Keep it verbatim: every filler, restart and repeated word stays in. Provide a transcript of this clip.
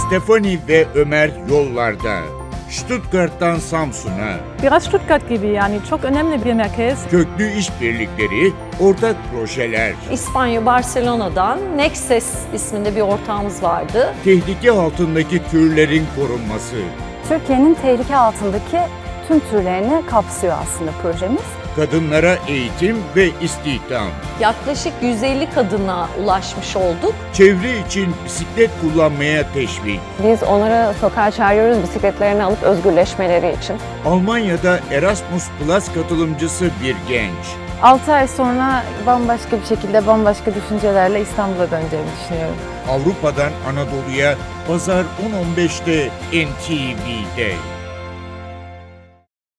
Stefani ve Ömer yollarda. Stuttgart'tan Samsun'a. Biraz Stuttgart gibi, yani çok önemli bir merkez. Köklü işbirlikleri, ortak projeler. İspanya, Barcelona'dan Nexes isminde bir ortağımız vardı. Tehlike altındaki türlerin korunması. Türkiye'nin tehlike altındaki tüm türlerini kapsıyor aslında projemiz. Kadınlara eğitim ve istihdam. Yaklaşık yüz elli kadına ulaşmış olduk. Çevre için bisiklet kullanmaya teşvik. Biz onları sokağa çağırıyoruz bisikletlerini alıp özgürleşmeleri için. Almanya'da Erasmus Plus katılımcısı bir genç. altı ay sonra bambaşka bir şekilde, bambaşka düşüncelerle İstanbul'a döneceğimi düşünüyorum. Avrupa'dan Anadolu'ya Pazar on on beşte N T V'de.